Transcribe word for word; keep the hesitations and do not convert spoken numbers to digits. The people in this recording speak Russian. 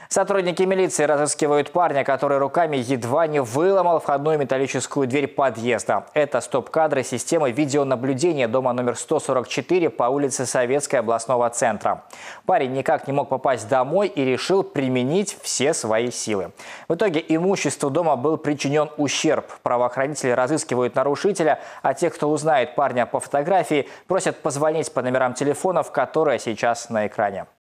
Сотрудники милиции разыскивают парня, который руками едва не выломал входную металлическую дверь подъезда. Это стоп-кадры системы видеонаблюдения дома номер сто сорок четыре по улице Советской областного центра. Парень никак не мог попасть домой и решил применить все свои силы. В итоге имуществу дома был причинен ущерб. Правоохранители разыскивают нарушителя, а тех, кто узнает парня по фотографии, просят позвонить по номерам телефонов, которые сейчас на экране.